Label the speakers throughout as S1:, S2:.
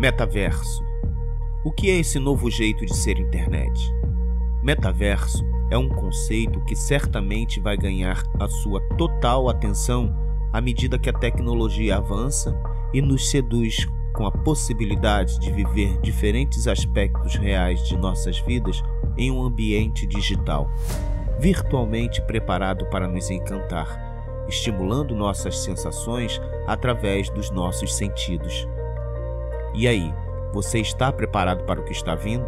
S1: Metaverso. O que é esse novo jeito de ser internet? Metaverso é um conceito que certamente vai ganhar a sua total atenção à medida que a tecnologia avança e nos seduz com a possibilidade de viver diferentes aspectos reais de nossas vidas em um ambiente digital, virtualmente preparado para nos encantar, estimulando nossas sensações através dos nossos sentidos. E aí, você está preparado para o que está vindo?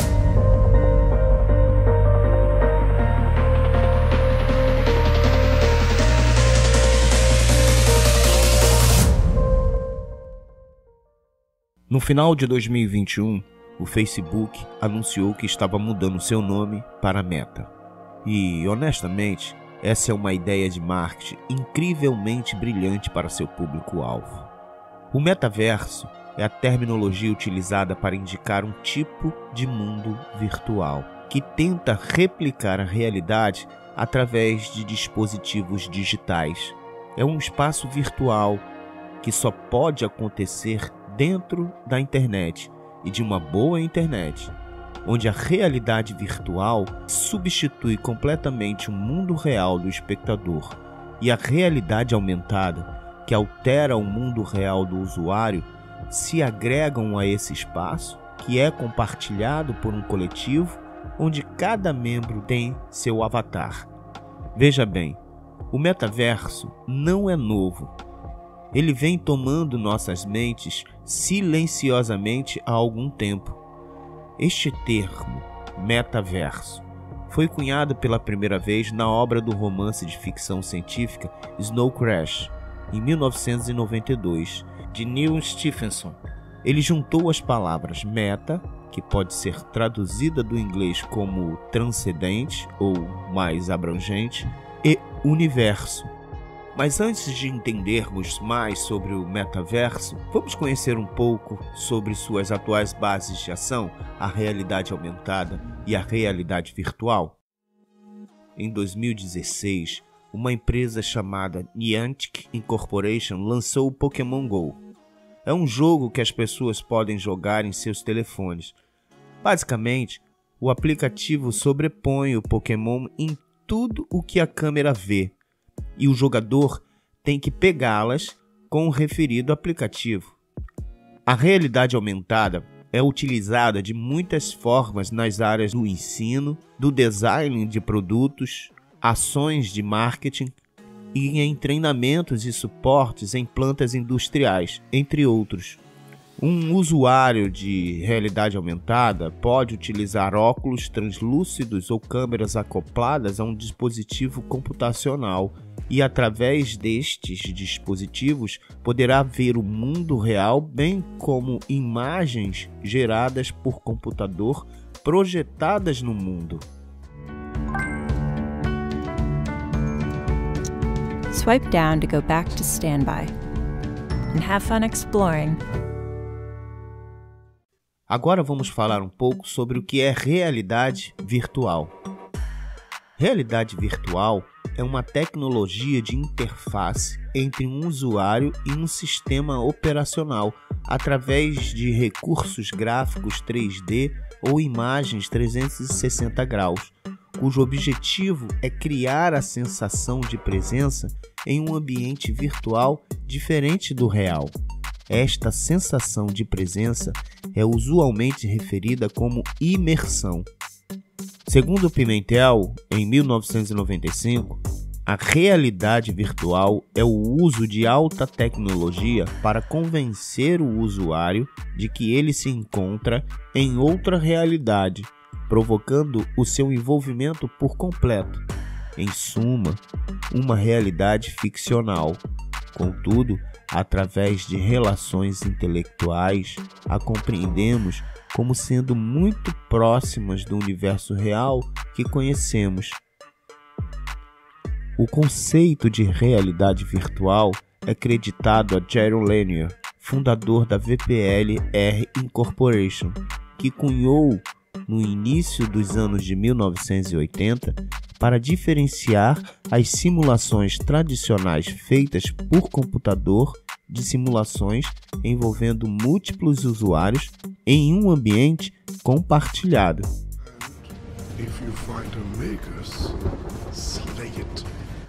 S1: No final de 2021, o Facebook anunciou que estava mudando seu nome para Meta. E, honestamente, essa é uma ideia de marketing incrivelmente brilhante para seu público-alvo. O metaverso é a terminologia utilizada para indicar um tipo de mundo virtual que tenta replicar a realidade através de dispositivos digitais. É um espaço virtual que só pode acontecer dentro da internet e de uma boa internet, onde a realidade virtual substitui completamente o mundo real do espectador e a realidade aumentada, que altera o mundo real do usuário, se agregam a esse espaço que é compartilhado por um coletivo onde cada membro tem seu avatar. Veja bem, o metaverso não é novo. Ele vem tomando nossas mentes silenciosamente há algum tempo. Este termo, metaverso, foi cunhado pela primeira vez na obra do romance de ficção científica Snow Crash, em 1992, de Neal Stephenson. Ele juntou as palavras meta, que pode ser traduzida do inglês como transcendente ou mais abrangente, e universo. Mas antes de entendermos mais sobre o metaverso, vamos conhecer um pouco sobre suas atuais bases de ação, a realidade aumentada e a realidade virtual. Em 2016, uma empresa chamada Niantic Incorporation lançou o Pokémon Go. É um jogo que as pessoas podem jogar em seus telefones. Basicamente, o aplicativo sobrepõe o Pokémon em tudo o que a câmera vê, e o jogador tem que pegá-las com o referido aplicativo. A realidade aumentada é utilizada de muitas formas nas áreas do ensino, do design de produtos, ações de marketing e em treinamentos e suportes em plantas industriais, entre outros. Um usuário de realidade aumentada pode utilizar óculos translúcidos ou câmeras acopladas a um dispositivo computacional e, através destes dispositivos, poderá ver o mundo real, bem como imagens geradas por computador projetadas no mundo.
S2: Swipe down to go back to standby. And have fun exploring.
S1: Agora vamos falar um pouco sobre o que é realidade virtual. Realidade virtual é uma tecnologia de interface entre um usuário e um sistema operacional através de recursos gráficos 3D ou imagens 360 graus, cujo objetivo é criar a sensação de presença em um ambiente virtual diferente do real. Esta sensação de presença é usualmente referida como imersão. Segundo Pimentel, em 1995, a realidade virtual é o uso de alta tecnologia para convencer o usuário de que ele se encontra em outra realidade, provocando o seu envolvimento por completo. Em suma, uma realidade ficcional. Contudo, através de relações intelectuais, a compreendemos como sendo muito próximas do universo real que conhecemos. O conceito de realidade virtual é creditado a Jaron Lanier, fundador da VPL-R Incorporation, que cunhou no início dos anos de 1980 para diferenciar as simulações tradicionais feitas por computador de simulações envolvendo múltiplos usuários em um ambiente compartilhado.
S3: If you find a makers, slay it.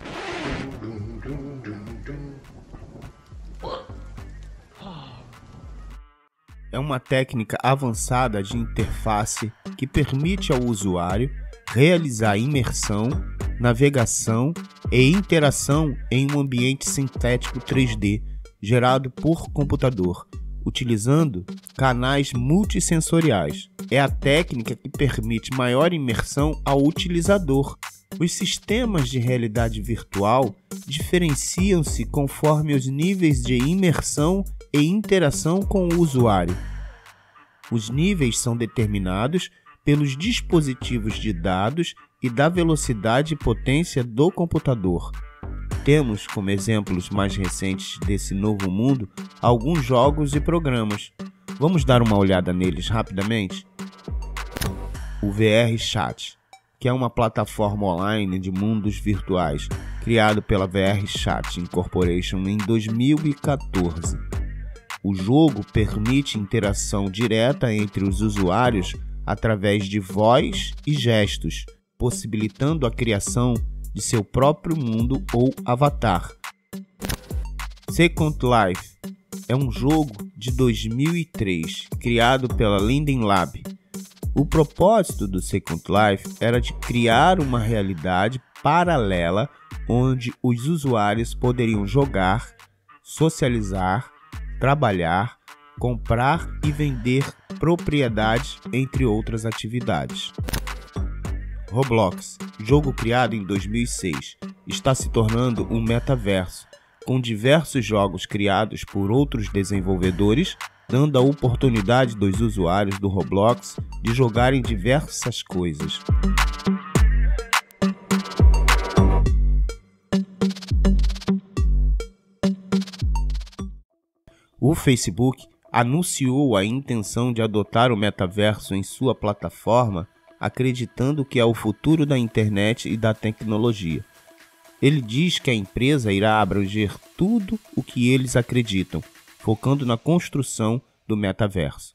S1: É uma técnica avançada de interface que permite ao usuário realizar imersão, navegação e interação em um ambiente sintético 3D gerado por computador, utilizando canais multissensoriais. É a técnica que permite maior imersão ao utilizador. Os sistemas de realidade virtual diferenciam-se conforme os níveis de imersão e interação com o usuário. Os níveis são determinados pelos dispositivos de dados e da velocidade e potência do computador. Temos como exemplos mais recentes desse novo mundo alguns jogos e programas. Vamos dar uma olhada neles rapidamente? O VR Chat, que é uma plataforma online de mundos virtuais, criado pela VR Chat Incorporation em 2014. O jogo permite interação direta entre os usuários através de voz e gestos, possibilitando a criação de seu próprio mundo ou avatar. Second Life é um jogo de 2003, criado pela Linden Lab. O propósito do Second Life era de criar uma realidade paralela onde os usuários poderiam jogar, socializar, trabalhar, comprar e vender propriedades, entre outras atividades. Roblox, jogo criado em 2006, está se tornando um metaverso, com diversos jogos criados por outros desenvolvedores, dando a oportunidade dos usuários do Roblox de jogarem diversas coisas. O Facebook anunciou a intenção de adotar o metaverso em sua plataforma, acreditando que é o futuro da internet e da tecnologia. Ele diz que a empresa irá abranger tudo o que eles acreditam, focando na construção do metaverso.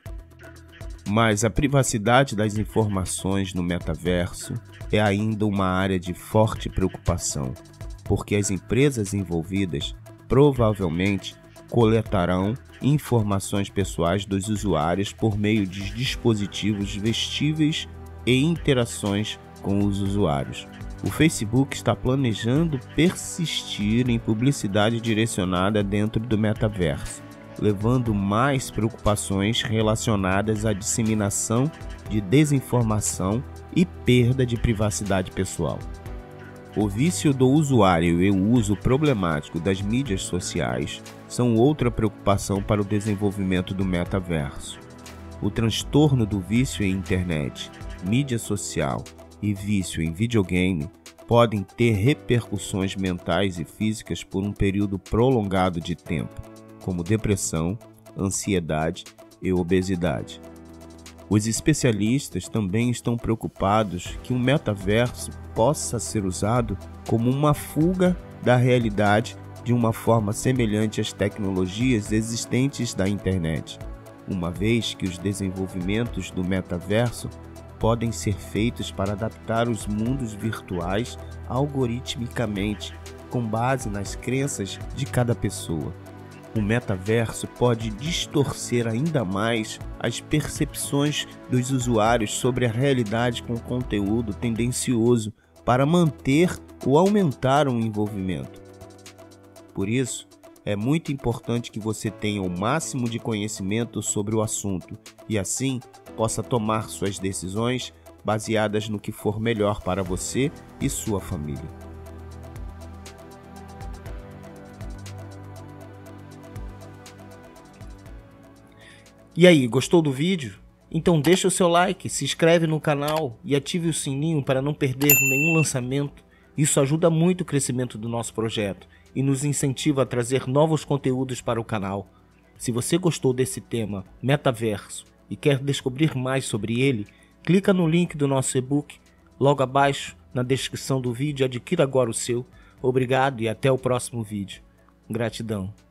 S1: Mas a privacidade das informações no metaverso é ainda uma área de forte preocupação, porque as empresas envolvidas provavelmente coletarão informações pessoais dos usuários por meio de dispositivos vestíveis e interações com os usuários. O Facebook está planejando persistir em publicidade direcionada dentro do metaverso, levando mais preocupações relacionadas à disseminação de desinformação e perda de privacidade pessoal. O vício do usuário e o uso problemático das mídias sociais são outra preocupação para o desenvolvimento do metaverso. O transtorno do vício em internet, mídia social e vício em videogame podem ter repercussões mentais e físicas por um período prolongado de tempo, como depressão, ansiedade e obesidade. Os especialistas também estão preocupados que o metaverso possa ser usado como uma fuga da realidade de uma forma semelhante às tecnologias existentes da internet, uma vez que os desenvolvimentos do metaverso podem ser feitos para adaptar os mundos virtuais algoritmicamente, com base nas crenças de cada pessoa. O metaverso pode distorcer ainda mais as percepções dos usuários sobre a realidade com conteúdo tendencioso para manter ou aumentar o envolvimento. Por isso, é muito importante que você tenha o máximo de conhecimento sobre o assunto e assim possa tomar suas decisões baseadas no que for melhor para você e sua família. E aí, gostou do vídeo? Então deixa o seu like, se inscreve no canal e ative o sininho para não perder nenhum lançamento. Isso ajuda muito o crescimento do nosso projeto e nos incentiva a trazer novos conteúdos para o canal. Se você gostou desse tema, metaverso, e quer descobrir mais sobre ele, clica no link do nosso e-book logo abaixo na descrição do vídeo e adquira agora o seu. Obrigado e até o próximo vídeo. Gratidão.